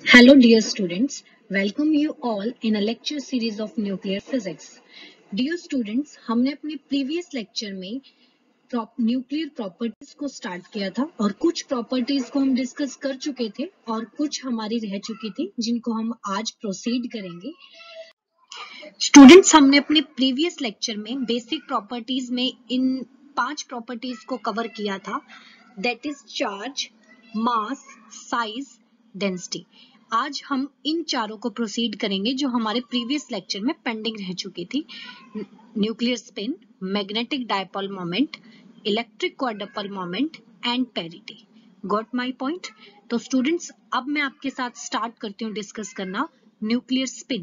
Hello dear students, welcome you all in a lecture series of nuclear physics. Dear students, हमने अपने previous lecture में nuclear properties को start किया था और कुछ प्रॉपर्टीज को हम डिस्कस कर चुके थे और कुछ हमारी रह चुकी थी जिनको हम आज प्रोसीड करेंगे। स्टूडेंट्स, हमने अपने प्रीवियस लेक्चर में बेसिक प्रॉपर्टीज में इन 5 प्रॉपर्टीज को कवर किया था, that is charge, mass, size, density. आज हम इन चारों को प्रोसीड करेंगे जो हमारे प्रीवियस लेक्चर में पेंडिंग रह चुकी थी। Nuclear spin, magnetic dipole moment, electric quadrupole moment and parity. Got my point? तो स्टूडेंट्स, अब मैं आपके साथ स्टार्ट करती हूँ डिस्कस करना nuclear spin.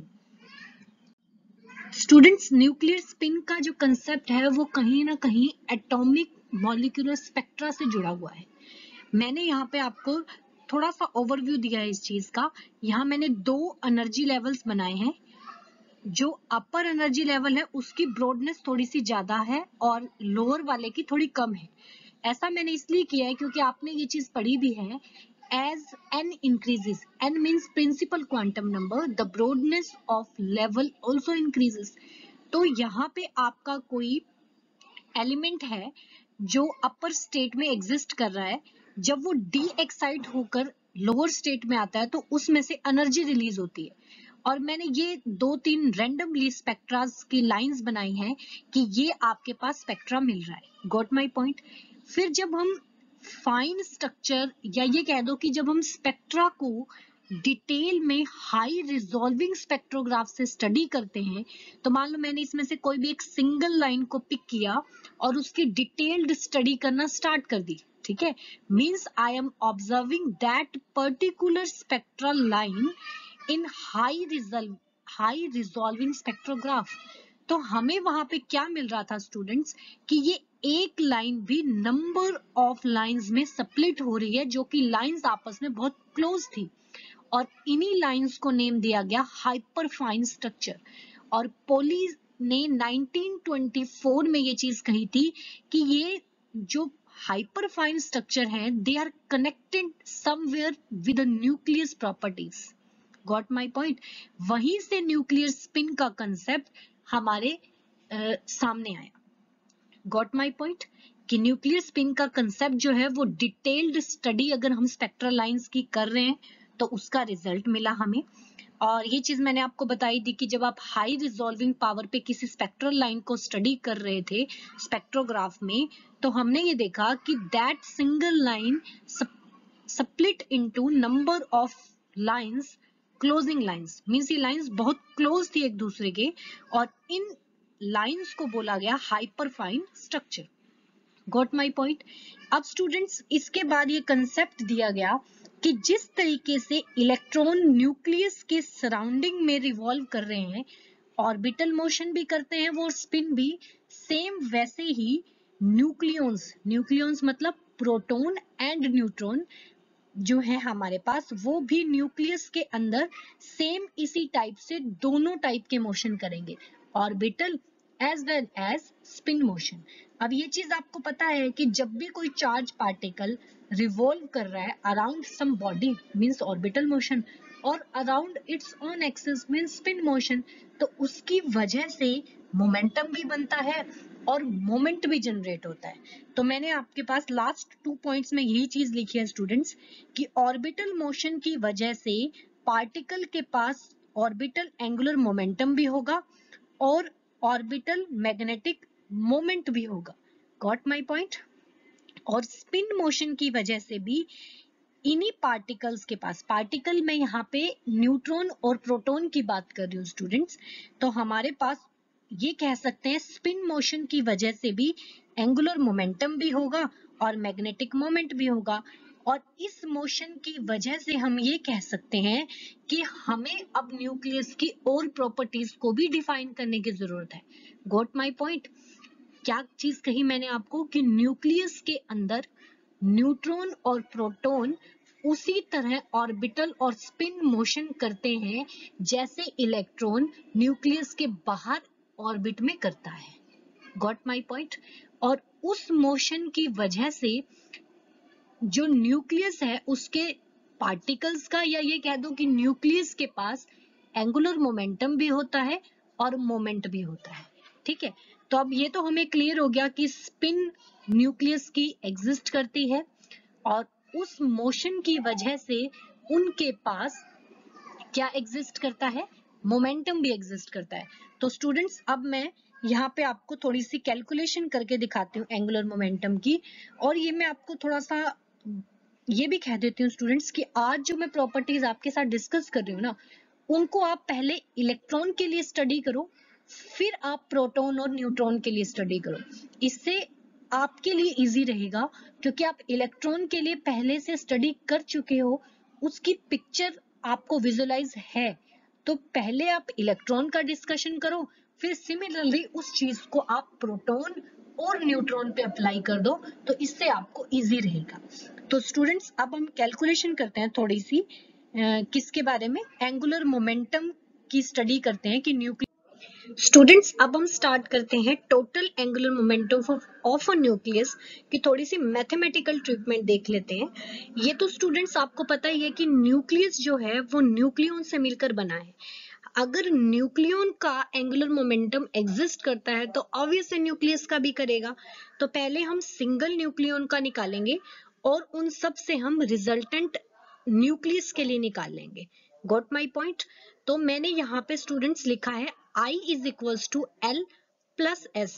Students, nuclear spin का जो कंसेप्ट है वो कहीं ना कहीं एटॉमिक मॉलिक्यूलर स्पेक्ट्रा से जुड़ा हुआ है। मैंने यहाँ पे आपको थोड़ा सा ओवरव्यू दिया है इस चीज का। यहाँ मैंने 2 एनर्जी लेवल्स बनाए हैं। जो अपर एनर्जी लेवल है उसकी ब्रॉडनेस थोड़ी सी ज्यादा है और लोअर वाले की थोड़ी कम है। ऐसा मैंने इसलिए किया है क्योंकि आपने ये चीज पढ़ी भी है, as n increases, n means principal quantum number, the broadness of level also increases। तो यहाँ पे आपका कोई एलिमेंट है जो अपर स्टेट में एग्जिस्ट कर रहा है, जब वो डी एक्साइट होकर लोअर स्टेट में आता है तो उसमें से एनर्जी रिलीज होती है। और मैंने ये 2-3 रैंडमली स्पेक्ट्रास की लाइंस बनाई हैं कि ये आपके पास स्पेक्ट्रा मिल रहा है। Got my point? फिर जब हम फाइन स्ट्रक्चर या ये कह दो कि जब हम स्पेक्ट्रा को डिटेल में हाई रिजॉल्विंग स्पेक्ट्रोग्राफ से स्टडी करते हैं, तो मान लो मैंने इसमें से कोई भी एक सिंगल लाइन को पिक किया और उसकी डिटेल्ड स्टडी करना स्टार्ट कर दी, ठीक है, means I am observing that particular spectral line in high resolving spectrograph. तो हमें वहां पे क्या मिल रहा था स्टूडेंट्स कि ये एक लाइन भी नंबर ऑफ लाइंस में स्प्लिट हो रही है, जो कि लाइंस आपस में बहुत क्लोज थी और इन्हीं लाइंस को नेम दिया गया हाइपरफाइन स्ट्रक्चर। और पोली ने 1924 में ये चीज कही थी कि ये जो हाइपरफाइन स्ट्रक्चर है they are connected somewhere with the nucleus properties. Got my point? वहीं से न्यूक्लियर स्पिन का कंसेप्ट हमारे सामने आया। Got my point? कि न्यूक्लियर स्पिन का कंसेप्ट जो है वो डिटेल्ड स्टडी अगर हम स्पेक्ट्रल लाइंस की कर रहे हैं तो उसका रिजल्ट मिला हमें। और ये चीज मैंने आपको बताई थी कि जब आप हाई रिजॉल्विंग पावर पे किसी स्पेक्ट्रल लाइन को स्टडी कर रहे थे स्पेक्ट्रोग्राफ में, तो हमने ये देखा कि that single line split into number of lines, closing lines, means ये लाइंस बहुत क्लोज थी एक दूसरे के और इन लाइंस को बोला गया hyperfine structure. Got my point? अब स्टूडेंट्स, इसके बाद ये कंसेप्ट दिया गया कि जिस तरीके से इलेक्ट्रॉन न्यूक्लियस के सराउंडिंग में रिवॉल्व कर रहे हैं, ऑर्बिटल मोशन भी करते हैं वो, स्पिन भी, सेम वैसे ही न्यूक्लियंस मतलब प्रोटॉन एंड न्यूट्रॉन जो है हमारे पास, वो भी न्यूक्लियस के अंदर सेम इसी टाइप से दोनों टाइप के मोशन करेंगे, orbital as well as spin motion. अब ये चीज आपको पता है कि जब भी कोई चार्ज पार्टिकल रिवॉल्व कर रहा है around some body means orbital motion और around its own axis means spin motion, तो उसकी वजह से मोमेंटम भी बनता है और मोमेंट भी जनरेट होता है। तो मैंने आपके पास लास्ट 2 पॉइंट्स में यही चीज लिखी है स्टूडेंट्स कि ऑर्बिटल मोशन की वजह से पार्टिकल के पास ऑर्बिटल एंगुलर मोमेंटम भी होगा और ऑर्बिटल मैग्नेटिक मोमेंट भी होगा। Got my point? और स्पिन मोशन की वजह से भी इन्हीं पार्टिकल्स के पास, पार्टिकल में यहाँ पे न्यूट्रॉन और प्रोटॉन की बात कर रही हूँ स्टूडेंट्स, तो हमारे पास ये कह सकते हैं स्पिन मोशन की वजह से भी एंगुलर मोमेंटम भी होगा और मैग्नेटिक मोमेंट भी होगा। और इस मोशन की वजह से हम ये कह सकते हैं कि हमें अब न्यूक्लियस की और प्रॉपर्टीज को भी डिफाइन करने की जरूरत है। Got my point? क्या चीज कही मैंने आपको कि न्यूक्लियस के अंदर न्यूट्रॉन और प्रोटॉन उसी तरह ऑर्बिटल और स्पिन मोशन करते हैं जैसे इलेक्ट्रॉन न्यूक्लियस के बाहर ऑर्बिट में करता है। Got my point? और उस मोशन की वजह से जो न्यूक्लियस है उसके पार्टिकल्स का, या ये कह दो कि न्यूक्लियस के पास एंगुलर मोमेंटम भी होता है और मोमेंट भी होता है। ठीक है, तो अब ये तो हमें क्लियर हो गया कि स्पिन न्यूक्लियस की एग्जिस्ट करती है और उस मोशन की वजह से उनके पास क्या एग्जिस्ट करता है, मोमेंटम भी एग्जिस्ट करता है। तो स्टूडेंट्स अब मैं यहाँ पे आपको थोड़ी सी कैलकुलेशन करके दिखाती हूँ एंगुलर मोमेंटम की, और ये मैं आपको थोड़ा सा ये भी कह देती हूँ स्टूडेंट्स कि आज जो मैं प्रॉपर्टीज आपके साथ डिस्कस कर रही हूँ ना, उनको आप पहले इलेक्ट्रॉन के लिए स्टडी करो, फिर आप प्रोटॉन और न्यूट्रॉन के लिए स्टडी करो। इससे आपके लिए इजी रहेगा, क्योंकि आप इलेक्ट्रॉन के लिए पहले से स्टडी कर चुके हो, उसकी पिक्चर आपको विजुअलाइज है। तो पहले आप इलेक्ट्रॉन का डिस्कशन करो, फिर सिमिलरली उस चीज को आप प्रोटॉन और न्यूट्रॉन पे अप्लाई कर दो, तो इससे आपको इजी रहेगा। तो स्टूडेंट्स अब हम कैलकुलेशन करते हैं थोड़ी सी, किसके बारे में, एंगुलर मोमेंटम की स्टडी करते हैं कि न्यूक्लियस। स्टूडेंट्स अब हम स्टार्ट करते हैं total angular momentum of a nucleus की थोड़ी सी मैथमेटिकल ट्रीटमेंट देख लेते हैं। ये तो स्टूडेंट्स आपको पता ही है कि न्यूक्लियस जो है वो न्यूक्लियन से मिलकर बना है। अगर न्यूक्लियन का एंगुलर मोमेंटम एग्जिस्ट करता है तो ऑब्वियसली न्यूक्लियस का भी करेगा। तो पहले हम सिंगल न्यूक्लियन का निकालेंगे और उन सब से हम रिजल्टेंट न्यूक्लियस के लिए निकाल लेंगे। Got my point? तो मैंने यहाँ पे स्टूडेंट्स लिखा है I is equals to L plus S।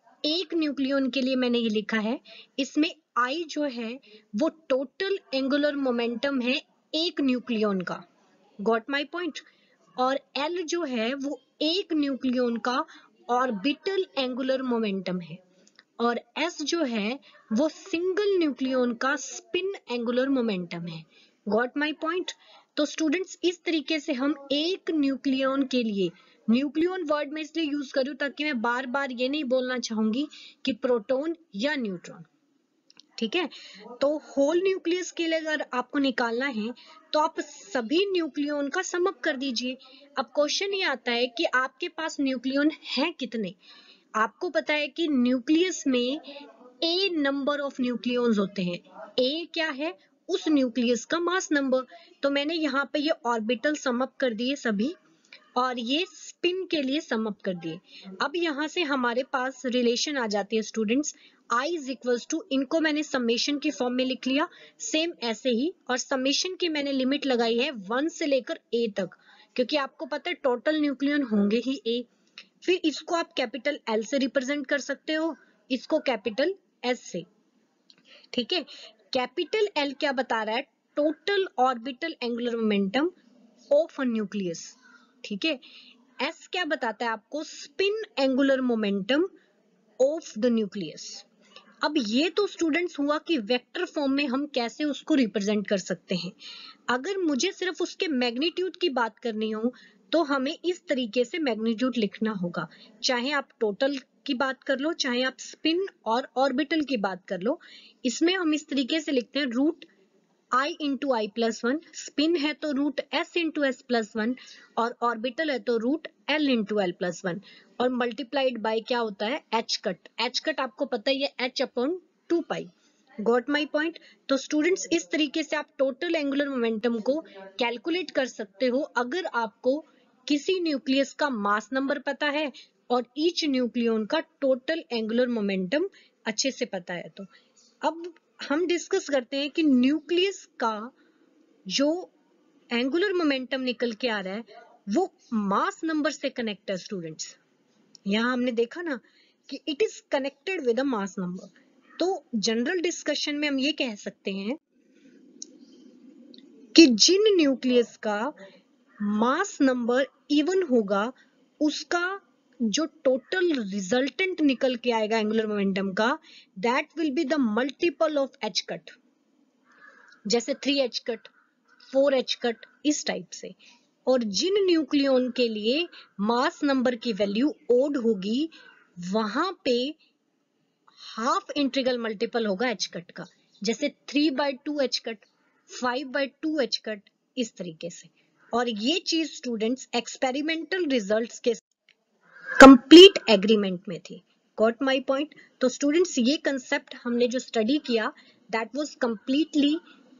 एक न्यूक्लियन के लिए मैंने ये लिखा है, इसमें I जो है वो टोटल एंगुलर मोमेंटम है एक न्यूक्लियन का। Got my point? और L जो है वो एक न्यूक्लियन का ऑर्बिटल एंगुलर मोमेंटम है, और S जो है वो सिंगल न्यूक्लियन का स्पिन एंगुलर मोमेंटम है। Got my point? तो स्टूडेंट्स इस तरीके से हम एक न्यूक्लियन के लिए, न्यूक्लियन वर्ड में इसलिए यूज करूं ताकि मैं बार बार ये नहीं बोलना चाहूंगी कि प्रोटॉन या न्यूट्रॉन। ठीक है, तो होल न्यूक्लियस के लिए अगर आपको निकालना है तो आप सभी न्यूक्लियन का सम अप कर दीजिए। अब क्वेश्चन ये आता है कि आपके पास न्यूक्लियन है कितने। आपको पता है कि न्यूक्लियस में ए नंबर ऑफ न्यूक्लियंस होते हैं। ए क्या है, उस न्यूक्लियस का मास नंबर। तो मैंने यहाँ पे ये ऑर्बिटल सम अप कर दिए सभी, और ये स्पिन के लिए सम अप कर दिए। अब यहाँ से हमारे पास रिलेशन आ जाती है students, I is equals to, इनको मैंने समेशन की फॉर्म में लिख लिया सेम ऐसे ही, और समेशन की मैंने लिमिट लगाई है 1 से लेकर A तक, क्योंकि आपको पता है टोटल न्यूक्लियन होंगे ही A। फिर इसको आप कैपिटल L से रिप्रेजेंट कर सकते हो, इसको कैपिटल S से। ठीक है, कैपिटल L क्या बता रहा है, total orbital angular momentum of a nucleus. ठीक है, S क्या बताता है आपको, spin angular momentum of the nucleus. अब ये तो स्टूडेंट्स हुआ कि वेक्टर फॉर्म में हम कैसे उसको रिप्रेजेंट कर सकते हैं। अगर मुझे सिर्फ उसके मैग्नीट्यूड की बात करनी हो तो हमें इस तरीके से मैग्नीट्यूड लिखना होगा, चाहे आप टोटल की बात कर लो, चाहे आप स्पिन और ऑर्बिटल की बात कर लो। इसमें हम इस तरीके से लिखते हैं root I into I plus one, spin है तो root S into S plus one, और ऑर्बिटल है तो root L into L plus one, और मल्टीप्लाइड बाय क्या होता है, H कट। H कट आपको पता ही है, H अपॉन 2 पाई। Got my point? तो स्टूडेंट्स इस तरीके से आप टोटल एंगुलर मोमेंटम को कैलकुलेट कर सकते हो अगर आपको किसी न्यूक्लियस का मास नंबर पता है और ईच न्यूक्लियन का टोटल एंगुलर मोमेंटम अच्छे से पता है। तो अब हम डिस्कस करते हैं कि न्यूक्लियस का जो एंगुलर मोमेंटम निकल के आ रहा है वो मास नंबर से कनेक्ट है स्टूडेंट्स। यहां हमने देखा ना कि it is connected with a mass number. तो जनरल डिस्कशन में हम ये कह सकते हैं कि जिन न्यूक्लियस का मास नंबर इवन होगा उसका जो टोटल रिजल्टेंट निकल के आएगा एंगुलर मोमेंटम का, that will be the multiple of H cut, जैसे 3H कट, 4H कट, इस टाइप से। और जिन न्यूक्लियन के लिए मास नंबर की वैल्यू ओड होगी वहां पे हाफ इंटीग्रल मल्टीपल होगा H कट का, जैसे 3/2 H कट, 5/2 H कट, इस तरीके से। और ये चीज स्टूडेंट्स एक्सपेरिमेंटल रिजल्ट्स के कंप्लीट एग्रीमेंट में थी। Got my point? तो स्टूडेंट्स ये कंसेप्ट हमने जो स्टडी किया that was completely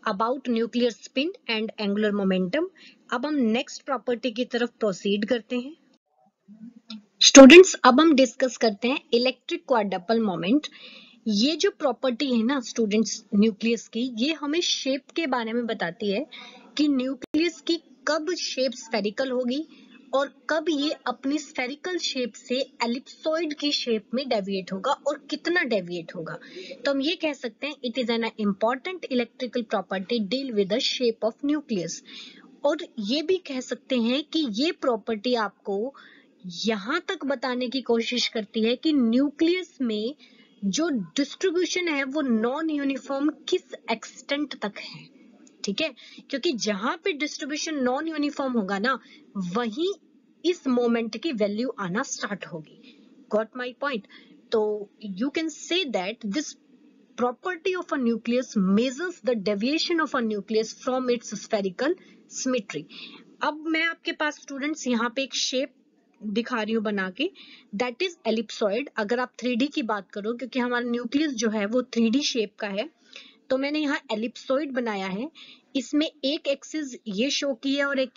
about nuclear spin and angular momentum. अब हम नेक्स्ट प्रॉपर्टी की तरफ प्रोसीड करते हैं। स्टूडेंट्स, अब हम डिस्कस करते हैं इलेक्ट्रिक क्वाड्रपल मोमेंट। ये जो प्रॉपर्टी है ना स्टूडेंट्स न्यूक्लियस की, ये हमें शेप के बारे में बताती है कि न्यूक्लियस की कब शेप स्फेरिकल होगी और कब ये अपनी स्फेरिकल शेप से एलिप्सॉइड की शेप में डेविएट होगा और कितना डेविएट होगा। तो हम ये कह सकते हैं it is an important electrical property deal with the shape of nucleus. और ये भी कह सकते हैं कि ये प्रॉपर्टी आपको यहां तक बताने की कोशिश करती है कि न्यूक्लियस में जो डिस्ट्रीब्यूशन है वो नॉन यूनिफॉर्म किस एक्सटेंट तक है। ठीक है, क्योंकि जहां पे डिस्ट्रीब्यूशन नॉन यूनिफॉर्म होगा ना, वहीं इस मोमेंट की वैल्यू आना स्टार्ट होगी। Got my point? तो you can say that this property of a nucleus measures the deviation of a nucleus from its spherical symmetry। अब मैं आपके पास स्टूडेंट्स यहाँ पे एक शेप दिखा रही हूँ बना के, दैट इज एलिप्सॉइड। अगर आप 3D की बात करो, क्योंकि हमारा न्यूक्लियस जो है वो 3D शेप का है, तो मैंने यहाँ एलिप्सॉइड बनाया है। इसमें एक एक्सिस ये शो की है और एक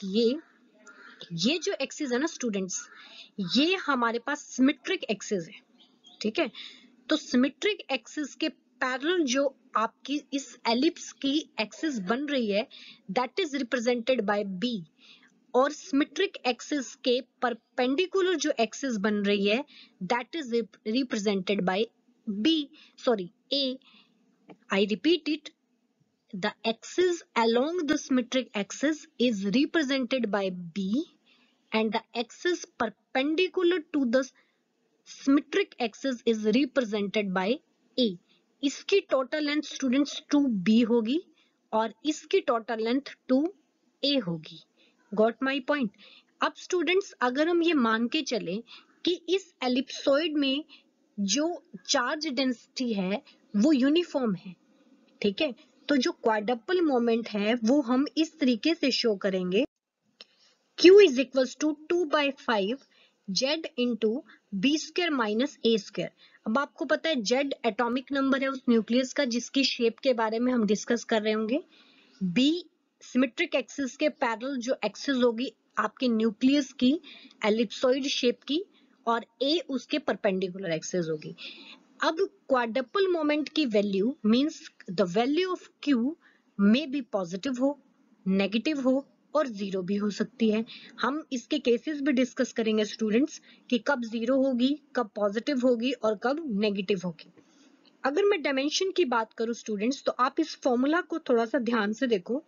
ये जो एक्सिस है ना स्टूडेंट्स, ये हमारे पास सिमेट्रिक एक्सिस है। ठीक है, तो सिमेट्रिक एक्सिस के पैरेलल जो आपकी इस एलिप्स की एक्सिस बन रही है, that is represented by B. और सिमेट्रिक एक्सिस के परपेंडिकुलर जो एक्सिस बन रही है, that is represented by B, sorry A. I repeat it, the axis along the symmetric axis is represented by B and the axis perpendicular to the symmetric axis is represented by A। इसकी total length students 2B होगी और इसकी total length 2A होगी। Got my point? अब students अगर हम ये मान के चले कि इस एलिप्सॉइड में जो चार्ज डेंसिटी है वो यूनिफॉर्म है, ठीक है, तो जो क्वाड्रपल मोमेंट है वो हम इस तरीके से शो करेंगे, Q is equals to 2/5 Z into B square minus A square। अब आपको पता है Z एटॉमिक नंबर है उस न्यूक्लियस का जिसकी शेप के बारे में हम डिस्कस कर रहे होंगे। B सिमेट्रिक एक्सिस के पैरेलल जो एक्सिस होगी आपके न्यूक्लियस की एलिप्सॉइड शेप की, और A उसके परपेंडिकुलर एक्सिस होगी। अब क्वाड्रपल मोमेंट की value means the value of Q में भी पॉजिटिव हो, नेगेटिव हो और जीरो भी हो सकती है। हम इसके केसेस भी डिस्कस करेंगे स्टूडेंट्स कि कब जीरो होगी, कब पॉजिटिव होगी और कब नेगेटिव होगी। अगर मैं डायमेंशन की बात करूं स्टूडेंट्स, तो आप इस फॉर्मूला को थोड़ा सा ध्यान से देखो।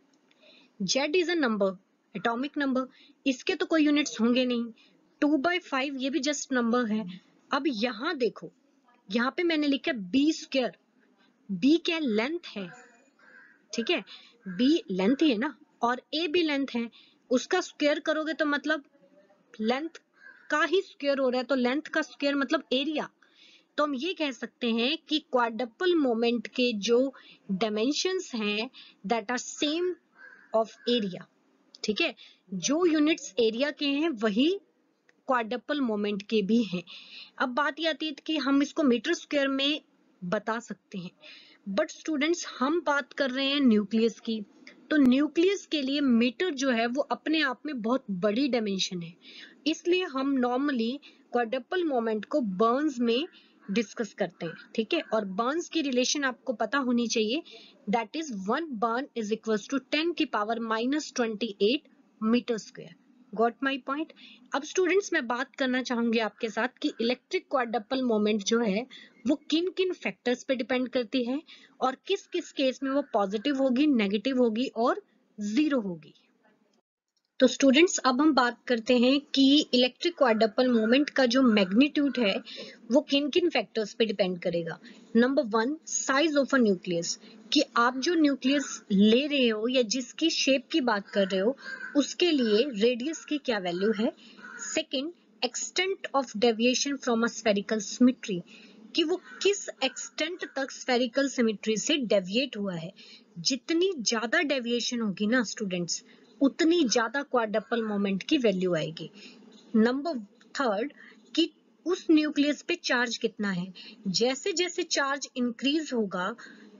Z is a number, atomic number, इसके तो कोई यूनिट्स होंगे नहीं। 2/5 ये भी जस्ट नंबर है। अब यहाँ देखो, यहाँ पे मैंने लिखा बी स्क्वायर। बी क्या लेंथ है, ठीक है, बी लेंथ ही है ना, और ए भी लेंथ है। उसका स्क्वायर करोगे तो मतलब लेंथ का ही स्क्वायर हो रहा है, तो लेंथ का स्क्वायर मतलब एरिया। तो हम ये कह सकते हैं कि क्वाड्रपल मोमेंट के जो डायमेंशंस हैं that are same of area. ठीक है, जो यूनिट्स एरिया के हैं वही क्वाड्रपल मोमेंट के भी हैं। अब बात ये आती है कि हम इसको मीटर स्क्वायर में बता सकते हैं, बट स्टूडेंट्स हम बात कर रहे हैं न्यूक्लियस की, तो न्यूक्लियस के लिए मीटर जो है वो अपने आप में बहुत बड़ी डायमेंशन है, इसलिए हम नॉर्मली क्वाड्रपल मोमेंट को बर्न्स में डिस्कस करते हैं। ठीक है, और बर्न्स की रिलेशन आपको पता होनी चाहिए, that is 1 barn is equals to 10 की power -28 metre square. Got my point? अब स्टूडेंट्स मैं बात करना चाहूंगी आपके साथ कि इलेक्ट्रिक क्वाड्रपल मोमेंट जो है वो किन किन फैक्टर्स पे डिपेंड करती है और किस किस केस में वो पॉजिटिव होगी, नेगेटिव होगी और जीरो होगी। तो स्टूडेंट्स अब हम बात करते हैं कि इलेक्ट्रिक क्वाड्रपल मोमेंट का जो मैग्नीट्यूड है वो किन किन फैक्टर्स पे डिपेंड करेगा। Number 1, size of a nucleus, कि आप जो न्यूक्लियस ले रहे हो या जिसकी शेप की बात कर रहे हो उसके लिए रेडियस की क्या वैल्यू है। Second, extent of deviation from a spherical symmetry, कि वो किस एक्सटेंट तक स्फेरिकल सिमेट्री से डेविएट हुआ है। जितनी ज्यादा डेविएशन होगी ना स्टूडेंट्स, उतनी ज्यादा क्वाड्रपल मोमेंट की वैल्यू आएगी। नंबर थर्ड, कि उस न्यूक्लियस पे चार्ज कितना है। जैसे जैसे चार्ज इंक्रीज होगा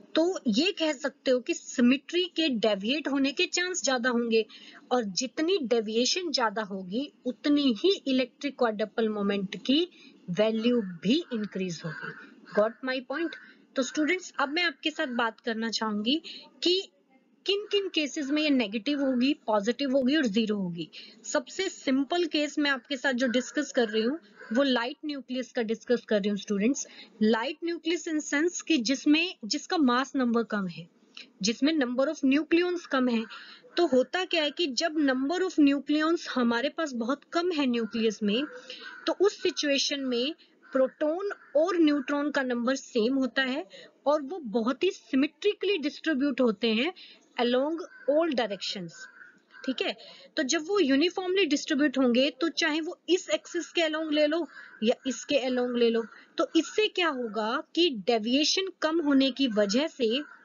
तो ये कह सकते हो कि सिमेट्री के डेविएट होने के चांस ज्यादा होंगे, और जितनी डेविएशन ज्यादा होगी उतनी ही इलेक्ट्रिक क्वाड्रपल मोमेंट की वैल्यू भी इंक्रीज होगी। Got my point? तो स्टूडेंट्स, अब मैं आपके साथ बात करना चाहूंगी कि किन किन केसेस में ये नेगेटिव होगी, पॉजिटिव होगी और जीरो होगी। सबसे सिंपल केस मैं आपके साथ जो डिस्कस कर रही हूँ वो लाइट न्यूक्लियस का डिस्कस कर रही हूँ students. Light nucleus in sense कि जिसका मास नंबर कम है, जिसमें नंबर ऑफ न्यूक्लियॉन्स कम है। तो होता क्या है कि जब नंबर ऑफ न्यूक्लियॉन्स हमारे पास बहुत कम है न्यूक्लियस में, तो उस सिचुएशन में प्रोटॉन और न्यूट्रॉन का नंबर सेम होता है और वो बहुत ही सिमेट्रिकली डिस्ट्रीब्यूट होते हैं अलोंग ऑल डायरेक्शंस। ठीक है, तो जब वो यूनिफॉर्मली डिस्ट्रीब्यूट होंगे तो चाहे वो इस एक्सिस के अलोंग ले लो या इसके अलोंग ले लो, तो इससे क्या होगा कि डेविएशन कम होने की वजह से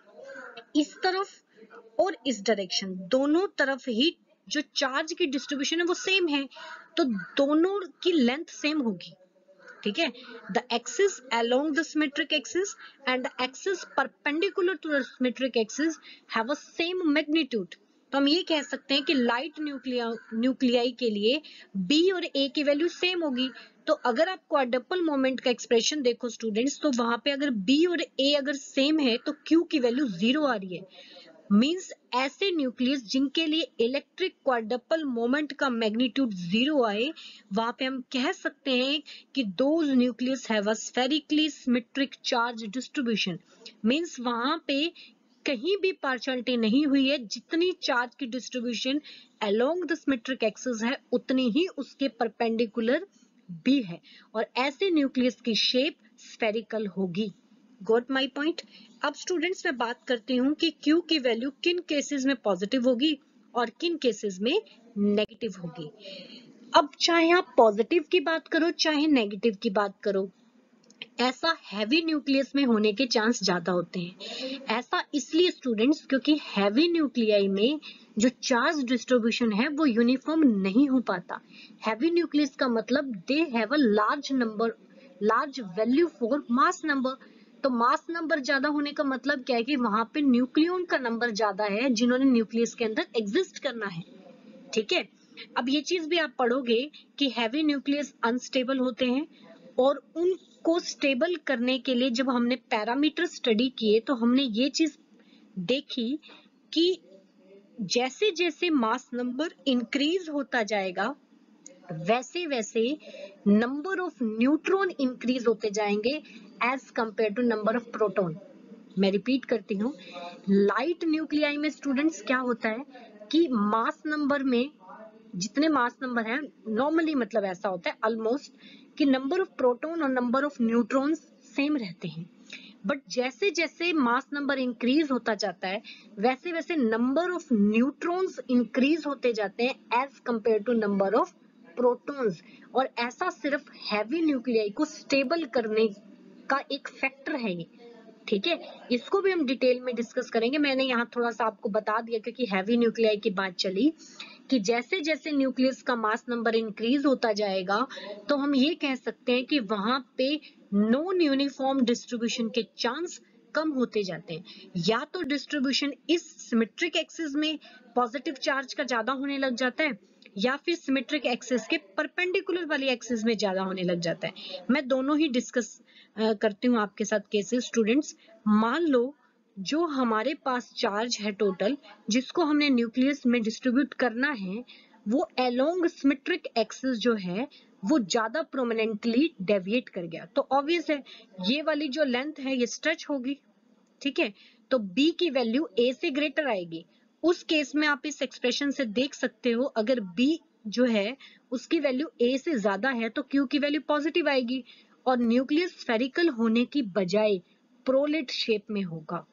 इस तरफ और इस डायरेक्शन दोनों तरफ ही जो चार्ज की डिस्ट्रीब्यूशन है वो सेम है, तो दोनों की लेंथ सेम होगी। ठीक है, the axis along the symmetric axis and the axis perpendicular to the symmetric axis have a same magnitude। तो हम ये कह सकते हैं कि लाइट न्यूक्लियाई के लिए B और A की वैल्यू सेम होगी। तो अगर आप क्वाड्रपल मोमेंट का एक्सप्रेशन देखो स्टूडेंट्स, तो वहां पे अगर B और A अगर सेम है तो Q की वैल्यू 0 आ रही है। मींस ऐसे न्यूक्लियस जिनके लिए इलेक्ट्रिक क्वाड्रपल मोमेंट का मैग्नीट्यूड 0 आए, वहां पे हम कह सकते हैं कि those nucleus have a spherically symmetric charge distribution. Means वहां पे कहीं भी पार्शियलिटी नहीं हुई है, जितनी चार्ज की distribution along the symmetric axis है उतनी ही उसके परपेंडिकुलर भी है, और ऐसे न्यूक्लियस की शेप स्फेरिकल होगी। Got my point? अब स्टूडेंट्स मैं बात करती हूँ कि Q की वैल्यू किन केसेस में पॉजिटिव होगी और किन केसेस में नेगेटिव होगी। अब चाहे आप पॉजिटिव की बात करो चाहे नेगेटिव की बात करो, ऐसा हैवी न्यूक्लियस में होने के चांस ज्यादा होते हैं। ऐसा इसलिए स्टूडेंट्स क्योंकि हैवी न्यूक्लियाई में जो चार्ज डिस्ट्रीब्यूशन है वो यूनिफॉर्म नहीं हो पाता। हैवी न्यूक्लियस का मतलब they have a large value for mass number. तो मास नंबर ज्यादा होने का मतलब क्या है कि वहां पे न्यूक्लियॉन का नंबर ज्यादा है जिन्होंने न्यूक्लियस के अंदर एग्जिस्ट करना है। ठीक है, अब ये चीज भी आप पढ़ोगे कि हैवी न्यूक्लियस अनस्टेबल होते हैं, और उनको स्टेबल करने के लिए जब हमने पैरामीटर स्टडी किए तो हमने ये चीज देखी कि जैसे जैसे मास नंबर इंक्रीज होता जाएगा वैसे वैसे नंबर ऑफ न्यूट्रॉन इंक्रीज होते जाएंगे as compare to number of proton. मैं रिपीट करती हूँ, लाइट न्यूक्लियाई में स्टूडेंट्स क्या होता है कि मास नंबर में जितने मास नंबर है नॉर्मली मतलब ऐसा होता है ऑलमोस्ट कि नंबर ऑफ प्रोटॉन और नंबर ऑफ न्यूट्रॉन्स सेम रहते हैं, बट जैसे जैसे मास नंबर इंक्रीज होता जाता है वैसे वैसे नंबर ऑफ न्यूट्रॉन्स इंक्रीज होते जाते हैं as compare to number of protons. और ऐसा सिर्फ हैवी न्यूक्लियाई को स्टेबल करने का एक फैक्टर है ये। ठीक है, इसको भी हम डिटेल में डिस्कस करेंगे। मैंने यहाँ थोड़ा सा आपको बता दिया क्योंकि हैवी न्यूक्लियाई की बात चली कि जैसे जैसे न्यूक्लियस का मास नंबर इंक्रीज होता जाएगा तो हम ये कह सकते हैं कि वहां पे नॉन यूनिफॉर्म डिस्ट्रीब्यूशन के चांस कम होते जाते हैं। या तो डिस्ट्रीब्यूशन इस सिमेट्रिक एक्सिस में पॉजिटिव चार्ज का ज्यादा होने लग जाता है या फिर सिमेट्रिक एक्सिस के परपेंडिकुलर वाली एक्सिस में ज्यादा होने लग जाता है। मैं दोनों ही डिस्कस करती हूँ आपके साथ केसेस। स्टूडेंट्स, मान लो जो हमारे पास चार्ज है टोटल जिसको हमने न्यूक्लियस में डिस्ट्रीब्यूट करना है वो अलोंग सिमेट्रिक एक्सिस जो है वो ज्यादा प्रोमिनेंटली डेविएट कर गया, तो ऑब्वियस है ये वाली जो लेंथ है ये स्ट्रेच होगी। ठीक है, तो B की वैल्यू A से ग्रेटर आएगी। उस केस में आप इस एक्सप्रेशन से देख सकते हो अगर B जो है उसकी वैल्यू A से ज्यादा है तो Q की वैल्यू पॉजिटिव आएगी और न्यूक्लियस स्फेरिकल होने की बजाय प्रोलेट शेप में होगा।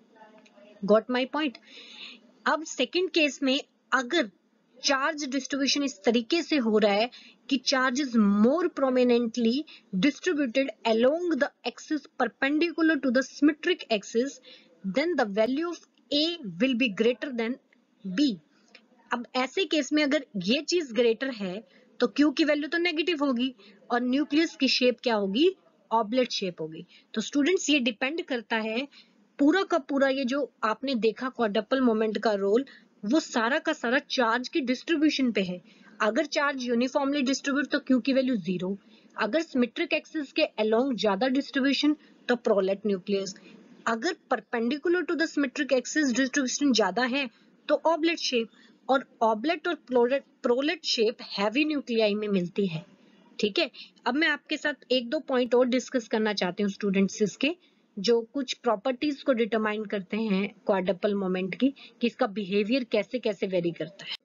Got my point? अब सेकंड केस में अगर चार्ज डिस्ट्रीब्यूशन इस तरीके से हो रहा है कि charge is more prominently distributed along the axis perpendicular to the symmetric axis, then the value of A will be greater than B। अब ऐसे केस में अगर ये चीज ग्रेटर है तो Q की वैल्यू तो नेगेटिव होगी और न्यूक्लियस की शेप क्या होगी? ऑब्लेट शेप होगी। तो स्टूडेंट्स ये डिपेंड करता है पूरा का पूरा ये जो आपने देखा क्वाड्रपल मोमेंट का रोल, वो सारा का सारा चार्ज की डिस्ट्रीब्यूशन पे है। अगर चार्ज यूनिफॉर्मली डिस्ट्रीब्यूट तो क्यू की वैल्यू 0, अगर सिमेट्रिक एक्सिस के अलोंग ज्यादा डिस्ट्रीब्यूशन तो प्रोलेट न्यूक्लियस, अगर perpendicular to the symmetric axis distribution ज्यादा है तो ऑबलेट शेप, और ऑबलेट और प्रोलेट शेप हैवी न्यूक्लियाई में मिलती है। ठीक है, अब मैं आपके साथ एक दो पॉइंट और डिस्कस करना चाहती हूँ स्टूडेंट्स, इसके जो कुछ प्रॉपर्टीज को डिटरमाइन करते हैं क्वाड्रपल मोमेंट की, कि इसका बिहेवियर कैसे कैसे वेरी करता है।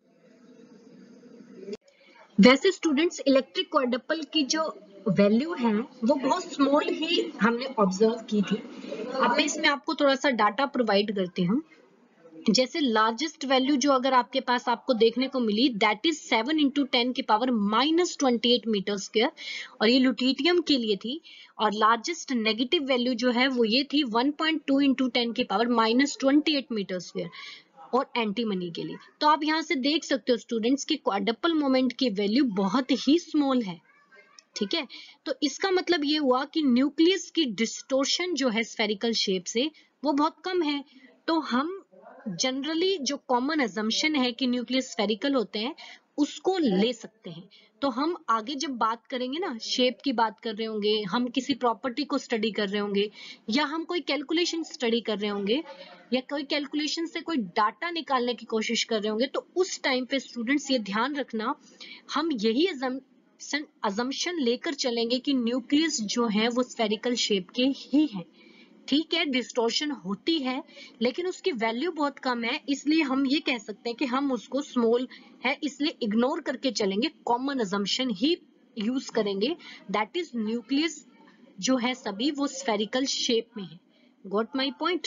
वैसे स्टूडेंट्स इलेक्ट्रिक क्वाड्रपल की जो वैल्यू है वो बहुत स्मॉल ही हमने ऑब्जर्व की थी। अब मैं इसमें आपको थोड़ा सा डाटा प्रोवाइड करती हूँ। जैसे लार्जेस्ट वैल्यू जो अगर आपके पास आपको देखने को मिली, दैट इज 7 इंटू 10 की पावर -28 मीटर स्क्वायर, और ये ल्यूटिटियम के लिए थी। और लार्जेस्ट नेगेटिव वैल्यू जो है वो ये थी 1.2 इंटू 10 की पावर -28 मीटर स्क्वायर, और एंटीमनी के लिए। तो आप यहाँ से देख सकते हो स्टूडेंट्स कि क्वाड्रपल मोमेंट की वैल्यू बहुत ही स्मॉल है। ठीक है, तो इसका मतलब ये हुआ कि न्यूक्लियस की डिस्टोर्शन जो है स्फेरिकल शेप से वो बहुत कम है। तो हम जनरली जो कॉमन अजम्पशन है कि न्यूक्लियस स्फेरिकल होते हैं उसको ले सकते हैं। तो हम आगे जब बात करेंगे ना, शेप की बात कर रहे होंगे, हम किसी प्रॉपर्टी को स्टडी कर रहे होंगे, या हम कोई कैलकुलेशन स्टडी कर रहे होंगे, या कोई कैलकुलेशन से कोई डाटा निकालने की कोशिश कर रहे होंगे, तो उस टाइम पे स्टूडेंट्स ये ध्यान रखना, हम यही अजम्पशन लेकर चलेंगे कि न्यूक्लियस जो है वो स्फेरिकल शेप के ही है। ठीक है, डिस्टॉर्शन होती है लेकिन उसकी वैल्यू बहुत कम है, इसलिए हम ये कह सकते हैं कि हम उसको स्मॉल है इसलिए इग्नोर करके चलेंगे, कॉमन अजम्पशन ही यूज करेंगे, दैट इज न्यूक्लियस जो है सभी वो स्फेरिकल शेप में है। Got my point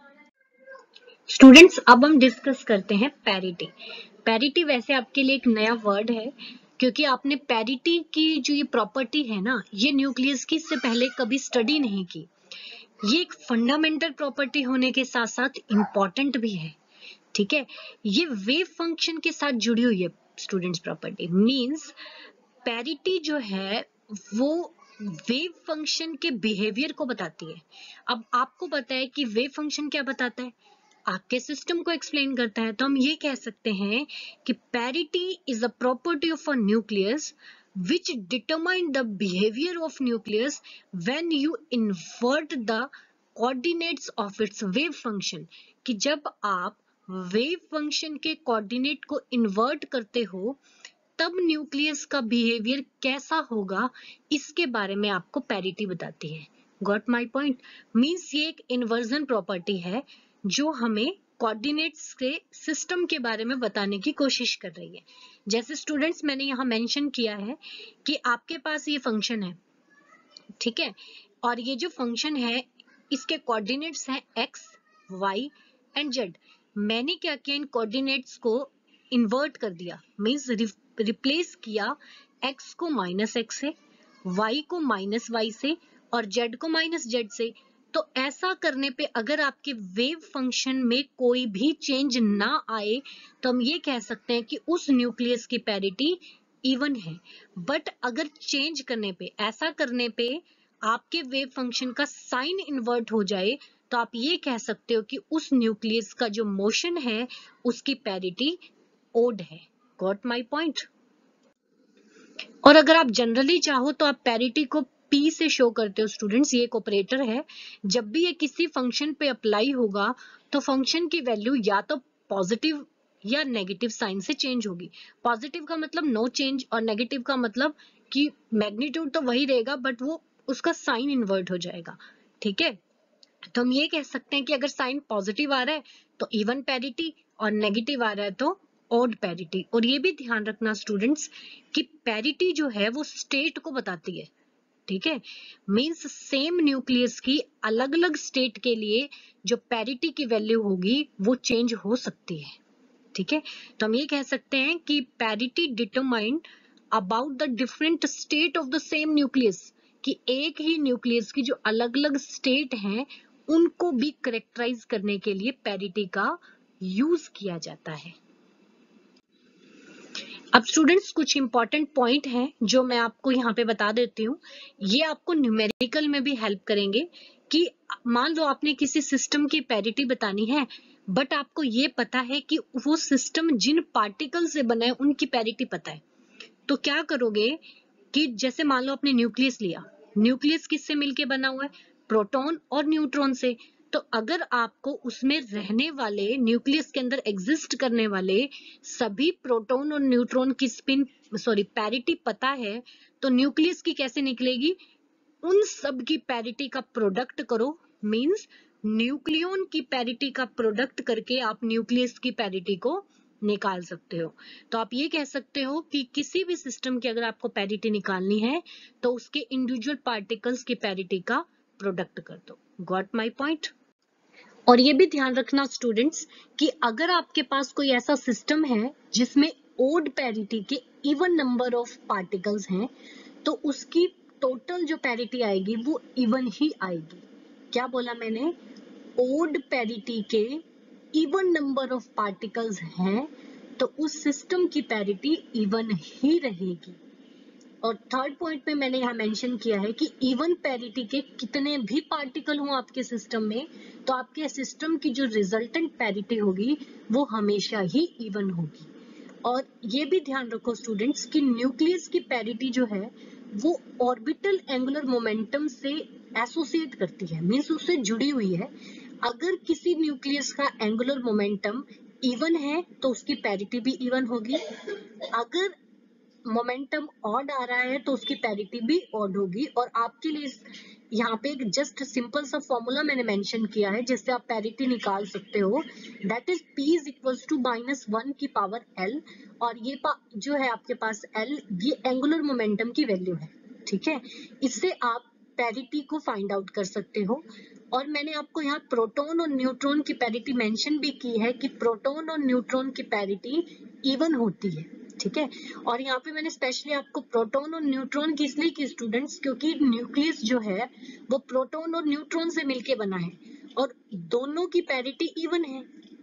students? अब हम डिस्कस करते हैं पैरिटी। पैरिटी वैसे आपके लिए एक नया वर्ड है, क्योंकि आपने पैरिटी की जो ये प्रॉपर्टी है ना, ये न्यूक्लियस की इससे पहले कभी स्टडी नहीं की। ये एक फंडामेंटल प्रॉपर्टी होने के साथ साथ इंपॉर्टेंट भी है। ठीक है, ये वेव फंक्शन के साथ जुड़ी हुई है स्टूडेंट्स। प्रॉपर्टी मींस पैरिटी जो है वो वेव फंक्शन के बिहेवियर को बताती है। अब आपको पता है कि वेव फंक्शन क्या बताता है, आपके सिस्टम को एक्सप्लेन करता है। तो हम ये कह सकते हैं कि parity is a property of a nucleus which determine the behavior of nucleus when you invert the coordinates of its wave function, कि जब आप वेव फंक्शन के कोऑर्डिनेट को इन्वर्ट करते हो तब न्यूक्लियस का बिहेवियर कैसा होगा, इसके बारे में आपको पैरिटी बताती है। Got my point? मींस ये एक इन्वर्जन प्रॉपर्टी है जो हमें कोऑर्डिनेट्स के सिस्टम के बारे में बताने की कोशिश कर रही है। जैसे स्टूडेंट्स मैंने यहाँ मेंशन किया है कि आपके पास ये फंक्शन है, ठीक है, और ये जो फंक्शन है इसके कोऑर्डिनेट्स हैं x, y एंड z। मैंने क्या किया, इन कोऑर्डिनेट्स को इन्वर्ट कर दिया, मींस रिप्लेस किया x को -x से, y को -y से और z को -z से। तो ऐसा करने पे अगर आपके वेव फंक्शन में कोई भी चेंज ना आए तो हम ये कह सकते हैं कि उस न्यूक्लियस की पैरिटी इवन है। बट अगर चेंज करने पे, ऐसा करने पे आपके वेव फंक्शन का साइन इन्वर्ट हो जाए तो आप ये कह सकते हो कि उस न्यूक्लियस का जो मोशन है उसकी पैरिटी ओड है। Got my point? और अगर आप जनरली चाहो तो आप पैरिटी को P से शो करते हो स्टूडेंट्स, ये एक ऑपरेटर है। जब भी ये किसी फंक्शन पे अप्लाई होगा तो फंक्शन की वैल्यू या तो पॉजिटिव या नेगेटिव साइन से चेंज होगी। पॉजिटिव का मतलब नो चेंज और नेगेटिव का मतलब कि मैग्नीट्यूड तो वही रहेगा बट वो उसका साइन इन्वर्ट हो जाएगा। ठीक है, तो हम ये कह सकते हैं कि अगर साइन पॉजिटिव आ रहा है तो इवन पैरिटी और नेगेटिव आ रहा है तो ऑड पैरिटी। और ये भी ध्यान रखना स्टूडेंट्स कि पैरिटी जो है वो स्टेट को बताती है। ठीक है, मींस सेम न्यूक्लियस की अलग अलग स्टेट के लिए जो पैरिटी की वैल्यू होगी वो चेंज हो सकती है। ठीक है, तो हम ये कह सकते हैं कि parity determine about the different state of the same nucleus, कि एक ही न्यूक्लियस की जो अलग अलग स्टेट हैं उनको भी करेक्टराइज करने के लिए पैरिटी का यूज किया जाता है। अब स्टूडेंट्स कुछ इंपॉर्टेंट पॉइंट हैं जो मैं आपको यहाँ पे बता देती हूँ, ये आपको न्यूमेरिकल में भी हेल्प करेंगे कि मान लो आपने किसी सिस्टम की पैरिटी बतानी है, बट आपको ये पता है कि वो सिस्टम जिन पार्टिकल से बना है उनकी पैरिटी पता है, तो क्या करोगे कि जैसे मान लो आपने न्यूक्लियस लिया, न्यूक्लियस किससे मिलके बना हुआ है, प्रोटॉन और न्यूट्रॉन से। तो अगर आपको उसमें रहने वाले, न्यूक्लियस के अंदर एग्जिस्ट करने वाले सभी प्रोटॉन और न्यूट्रॉन की पैरिटी पता है, तो न्यूक्लियस की कैसे निकलेगी, उन सब की पैरिटी का प्रोडक्ट करो, मींस न्यूक्लियन की पैरिटी का प्रोडक्ट करके आप न्यूक्लियस की पैरिटी को निकाल सकते हो। तो आप ये कह सकते हो कि किसी भी सिस्टम की अगर आपको पैरिटी निकालनी है तो उसके इंडिविजुअल पार्टिकल्स की पैरिटी का प्रोडक्ट कर दो। Got my point? और ये भी ध्यान रखना स्टूडेंट्स कि अगर आपके पास कोई ऐसा सिस्टम है जिसमें ओड पैरिटी के इवन नंबर ऑफ पार्टिकल्स हैं, तो उसकी टोटल जो पैरिटी आएगी वो इवन ही आएगी। क्या बोला मैंने? ओड पैरिटी के इवन नंबर ऑफ पार्टिकल्स हैं तो उस सिस्टम की पैरिटी इवन ही रहेगी। और थर्ड पॉइंट में मैंने यहाँ मेंशन किया है कि इवन पैरिटी के कितने भी पार्टिकल हों आपके सिस्टम में, तो आपके सिस्टम की जो रिजल्टेंट पैरिटी होगी वो हमेशा ही इवन होगी। और ये भी ध्यान रखो स्टूडेंट्स कि न्यूक्लियस की पैरिटी जो है वो ऑर्बिटल एंगुलर मोमेंटम से एसोसिएट करती है, मींस उससे जुड़ी हुई है। अगर किसी न्यूक्लियस का एंगुलर मोमेंटम इवन है तो उसकी पैरिटी भी इवन होगी, अगर मोमेंटम ऑड आ रहा है तो उसकी पैरिटी भी ऑड होगी। और आपके लिए यहाँ पे एक जस्ट सिंपल सा फॉर्मूला मैंने मेंशन किया है जिससे आप पैरिटी निकाल सकते हो, that is P is equals to -1 की पावर L। और ये जो है आपके पास L, ये एंगुलर मोमेंटम की वैल्यू है, ठीक है। इससे आप पैरिटी को फाइंड आउट कर सकते हो। और मैंने आपको यहाँ प्रोटॉन और न्यूट्रॉन की पैरिटी मेंशन भी की है कि प्रोटॉन और न्यूट्रॉन की पैरिटी इवन होती है, ठीक है। और यहाँ पे मैंने स्पेशली आपको प्रोटॉन और न्यूट्रॉन की इसलिए की स्टूडेंट्स, क्योंकि न्यूक्लियस जो है वो प्रोटॉन और न्यूट्रॉन से मिलके बना है और दोनों की पैरिटी इवन है,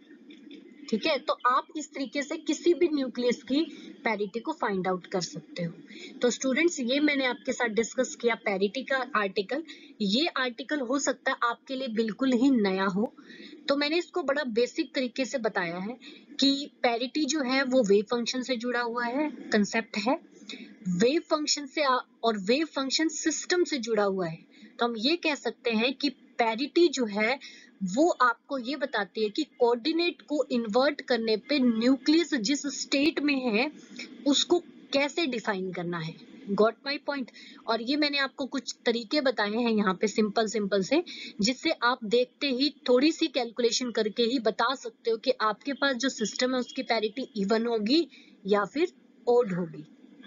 ठीक है। तो आप इस तरीके से किसी भी न्यूक्लियस की पैरिटी को फाइंड आउट कर सकते हो। तो स्टूडेंट्स ये मैंने आपके साथ डिस्कस किया पैरिटी का आर्टिकल। ये आर्टिकल हो सकता है आपके लिए बिल्कुल ही नया हो, तो मैंने इसको बड़ा बेसिक तरीके से बताया है कि पैरिटी जो है वो वेव फंक्शन से जुड़ा हुआ है, कंसेप्ट है वेव फंक्शन से, और वेव फंक्शन सिस्टम से जुड़ा हुआ है। तो हम ये कह सकते हैं कि पैरिटी जो है वो आपको ये बताती है कि कोऑर्डिनेट को इन्वर्ट करने पे न्यूक्लियस जिस स्टेट में है उसको कैसे डिफाइन करना है। Got my point? और ये मैंने आपको कुछ तरीके बताए हैं यहाँ पे सिंपल से, जिससे आप देखते ही थोड़ी सी कैलकुलेशन करके ही बता सकते हो कि आपके पास जो सिस्टम है उसकी पैरिटी इवन होगी या फिर ओड होगी।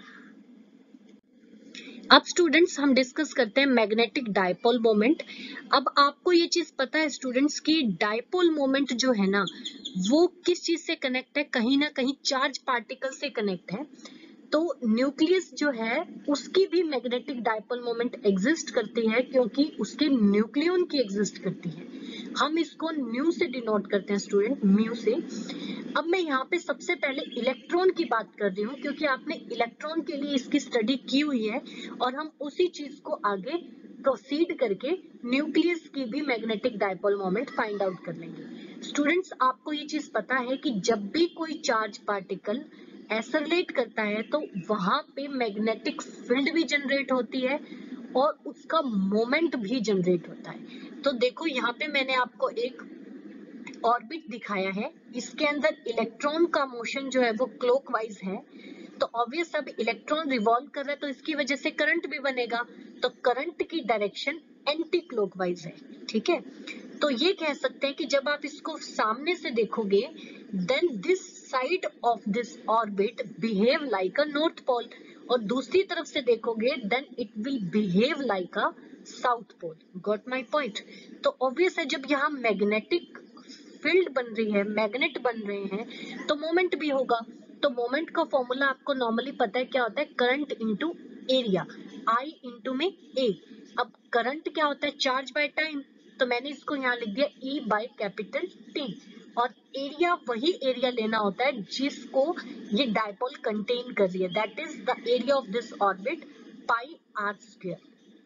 अब स्टूडेंट्स हम डिस्कस करते हैं मैग्नेटिक डायपोल मोमेंट। अब आपको ये चीज पता है स्टूडेंट्स की डायपोल मोमेंट जो है ना वो किस चीज से कनेक्ट है, कहीं ना कहीं चार्ज पार्टिकल से कनेक्ट है। तो न्यूक्लियस जो है उसकी भी मैग्नेटिक डायपोल मोमेंट एग्जिस्ट करती है क्योंकि उसके न्यूक्लियन की एग्जिस्ट करती है। हम इसको न्यू से डिनोट करते हैं स्टूडेंट, म्यू से। अब मैं यहाँ पे सबसे पहले इलेक्ट्रॉन की बात कर रही हूँ क्योंकि आपने इलेक्ट्रॉन के लिए इसकी स्टडी की हुई है और हम उसी चीज को आगे प्रोसीड करके न्यूक्लियस की भी magnetic dipole moment find out कर लेंगे। स्टूडेंट्स आपको ये चीज पता है कि जब भी कोई चार्ज पार्टिकल एक्सेलरेट करता है तो वहां पे मैग्नेटिक फील्ड भी जनरेट होती है और उसका मोमेंट भी जनरेट होता है। तो देखो यहाँ पे मैंने आपको एक ऑर्बिट दिखाया है, इसके अंदर इलेक्ट्रॉन का मोशन जो है वो क्लॉकवाइज है। तो ऑब्वियस अब इलेक्ट्रॉन रिवॉल्व कर रहा है तो इसकी वजह से करंट भी बनेगा, तो करंट की डायरेक्शन एंटी क्लॉकवाइज है, ठीक है। तो ये कह सकते हैं कि जब आप इसको सामने से देखोगे then this side of this orbit behave like a north pole, और दूसरी तरफ से देखोगे then it will behave like a south pole. Got my point? तो ऑब्वियस है जब यहाँ मैग्नेटिक फील्ड बन रही है, मैग्नेट बन रहे हैं, तो मोमेंट भी होगा। तो मोमेंट का फॉर्मूला आपको नॉर्मली पता है क्या होता है, current into area, I into में ए। अब करंट क्या होता है, चार्ज बाय टाइम, तो मैंने इसको यहाँ लिख दिया E बाय कैपिटल T। और एरिया वही एरिया लेना होता है जिसको ये डायपोल कंटेन कर रही है, that is the area of this orbit pi r square.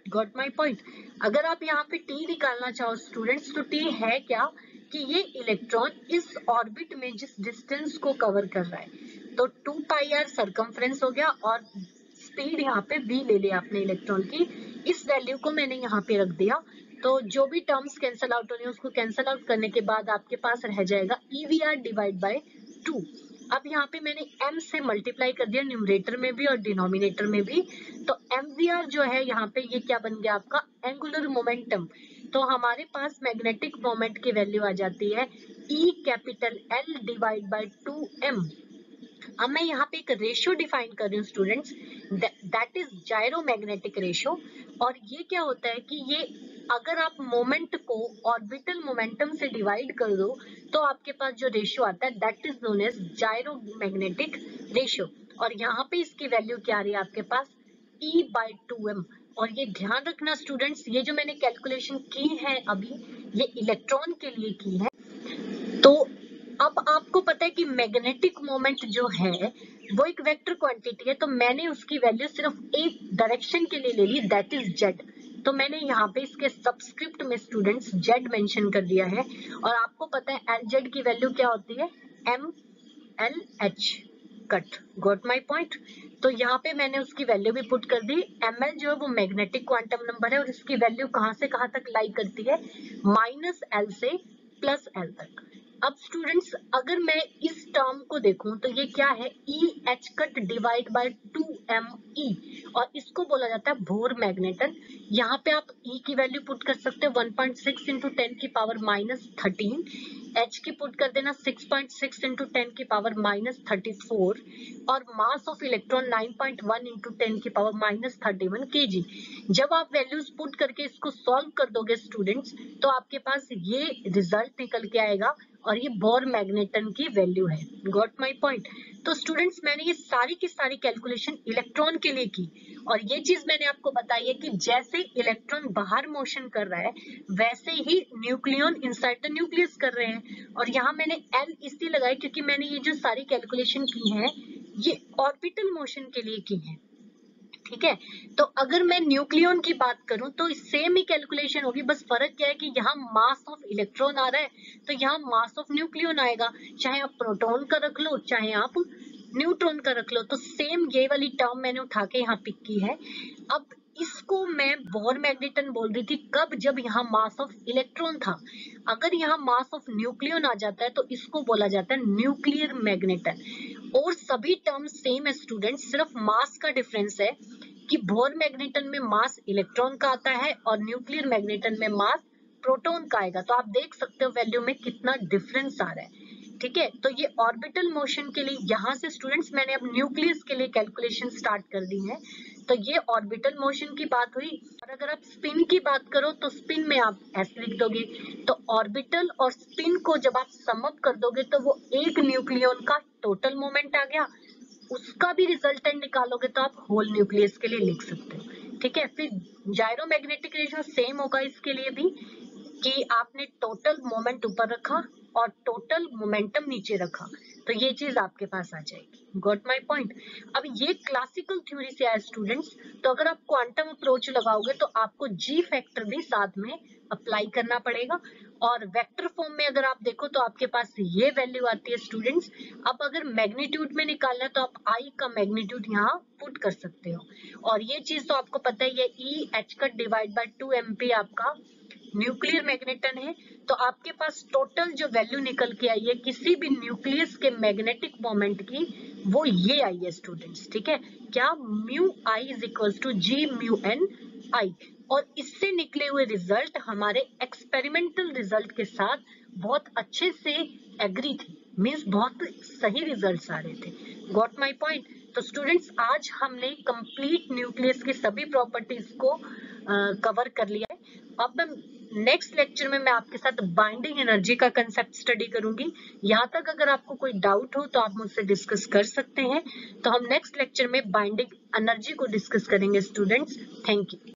Got my point. अगर आप यहाँ पे टी निकालना चाहो स्टूडेंट्स, तो टी है क्या कि ये इलेक्ट्रॉन इस ऑर्बिट में जिस डिस्टेंस को कवर कर रहा है, तो 2 पाई आर सरकमफ्रेंस हो गया और स्पीड यहाँ पे v ले लिया आपने इलेक्ट्रॉन की, इस वैल्यू को मैंने यहाँ पे रख दिया। तो जो भी टर्म्स कैंसल आउट हो रही है उसको कैंसल आउट करने के बाद आपके पास रह जाएगा EVR डिवाइड बाय 2। अब यहाँ पे मैंने m से मल्टीप्लाई कर दिया न्यूमरेटर में भी और डिनोमिनेटर में भी, तो MVR जो है यहाँ पे ये क्या बन गया आपका एंगुलर मोमेंटम। तो हमारे पास मैग्नेटिक मोमेंट की वैल्यू आ जाती है E कैपिटल L डिवाइड बाय 2m। अब मैं यहाँ पे एक रेशियो डिफाइन कर रही हूँ students, that is gyromagnetic ratio. और ये क्या होता है कि ये अगर आप मोमेंट को ऑर्बिटल मोमेंटम से डिवाइड कर दो तो आपके पास जो रेशियो आता है that is known as gyromagnetic ratio. और यहाँ पे इसकी वैल्यू क्या आ रही है आपके पास E/2m। और ये ध्यान रखना स्टूडेंट्स, ये जो मैंने कैलकुलेशन की है अभी ये इलेक्ट्रॉन के लिए की है। तो अब आपको पता है कि मैग्नेटिक मोमेंट जो है वो एक वेक्टर क्वांटिटी है, तो मैंने उसकी वैल्यू सिर्फ एक डायरेक्शन के लिए ले ली दैट इज जेड। तो मैंने यहाँ पे इसके सबस्क्रिप्ट में स्टूडेंट्स जेड मेंशन कर दिया है। और आपको पता है एल जेड की वैल्यू क्या होती है MLH cut. Got my point. तो यहाँ पे मैंने उसकी वैल्यू भी पुट कर दी। ML जो है वो मैग्नेटिक क्वांटम नंबर है और इसकी वैल्यू कहाँ से कहाँ तक लाई करती है -L से +L तक। अब स्टूडेंट्स अगर मैं इस टर्म को देखूं तो ये क्या है EH cut divide by 2ME और इसको बोला जाता है बोर मैग्नेटन। यहाँ पे आप E की वैल्यू पुट कर सकते हो 1.6 इंटू 10 की पावर -13, H की पुट कर देना 6.6 इंटू 10 की पावर -34 और मास ऑफ इलेक्ट्रॉन 9.1 इंटू 10 की पावर -31 kg। जब आप वैल्यूज पुट करके इसको सॉल्व कर दोगे स्टूडेंट्स तो आपके पास ये रिजल्ट निकल के आएगा और ये बोर मैग्नेटन की वैल्यू है। Got my point. तो स्टूडेंट्स मैंने ये सारी की सारी कैलकुलेशन इलेक्ट्रॉन के लिए की और ये चीज मैंने आपको बताई है कि जैसे इलेक्ट्रॉन बाहर मोशन कर रहा है वैसे ही न्यूक्लियन इनसाइड द न्यूक्लियस कर रहे हैं। और यहाँ मैंने L इसलिए लगाई क्योंकि मैंने ये जो सारी कैलकुलेशन की है ये ऑर्बिटल मोशन के लिए की है। ठीक है, तो अगर मैं न्यूक्लियन की बात करूं तो सेम ही कैलकुलेशन होगी, बस फर्क क्या है कि यहाँ मास ऑफ इलेक्ट्रॉन आ रहा है तो यहाँ मास ऑफ न्यूक्लियन आएगा, चाहे आप प्रोटॉन का रख लो चाहे आप न्यूट्रॉन का रख लो। तो सेम ये वाली टर्म मैंने उठा के यहाँ पिक की है। अब इसको मैं बोर मैग्नेटन बोल रही थी कब, जब यहाँ मास ऑफ इलेक्ट्रॉन था। अगर यहाँ मास ऑफ न्यूक्लियन आ जाता है तो इसको बोला जाता है न्यूक्लियर मैग्नेटन। और सभी टर्म सेम है स्टूडेंट, सिर्फ मास का डिफरेंस है कि बोर मैग्नेटन में मास इलेक्ट्रॉन का आता है और न्यूक्लियर मैग्नेटन में मास प्रोटॉन का आएगा। तो आप देख सकते हो वैल्यू में कितना डिफरेंस आ रहा है। ठीक है, तो ये ऑर्बिटल मोशन के लिए यहाँ से स्टूडेंट्स मैंने अब न्यूक्लियस के लिए कैलकुलेशन स्टार्ट कर दी है। तो ये ऑर्बिटल मोशन की बात हुई। और अगर आप स्पिन की बात करो तो स्पिन में आप ऐसे लिख दोगे, तो ऑर्बिटल और स्पिन को जब आप सम अप कर दोगे तो वो एक न्यूक्लियन का टोटल मोमेंट आ गया, उसका भी रिजल्टेंट निकालोगे तो आप होल न्यूक्लियस के लिए लिख सकते हो। ठीक है, फिर जायरोमैग्नेटिक रेशियो सेम होगा इसके लिए भी कि आपने टोटल मोमेंट ऊपर रखा और टोटल मोमेंटम नीचे रखा, तो ये चीज आपके पास आ जाएगी। Got my point. अब ये क्लासिकल थ्योरी से आया स्टूडेंट्स, तो अगर आप क्वांटम अप्रोच लगाओगे तो आपको जी फैक्टर भी साथ में अप्लाई करना पड़ेगा। और वेक्टर फॉर्म में अगर आप देखो तो आपके पास ये वैल्यू आती है स्टूडेंट्स। अब अगर मैग्नीट्यूड में निकालना है तो आप आई का मैग्नीट्यूड यहाँ पुट कर सकते हो। और ये चीज तो आपको पता ही है ई एच का डिवाइड बाय 2mp आपका न्यूक्लियर मैग्नेटन है। तो आपके पास टोटल जो वैल्यू निकल के आई है किसी भी न्यूक्लियस के मैग्नेटिक मोमेंट की, वो ये आई है स्टूडेंट्स। ठीक है, क्या mu I is equal to g mu N I. और इससे निकले हुए रिजल्ट हमारे एक्सपेरिमेंटल रिजल्ट के साथ बहुत अच्छे से एग्री थे, मीन्स बहुत सही रिजल्ट्स आ रहे थे। Got my point. तो स्टूडेंट्स आज हमने कंप्लीट न्यूक्लियस की सभी प्रॉपर्टीज को कवर कर लिया है। अब नेक्स्ट लेक्चर में मैं आपके साथ बाइंडिंग एनर्जी का कंसेप्ट स्टडी करूंगी। यहाँ तक अगर आपको कोई डाउट हो तो आप मुझसे डिस्कस कर सकते हैं। तो हम नेक्स्ट लेक्चर में बाइंडिंग एनर्जी को डिस्कस करेंगे स्टूडेंट्स। Thank you.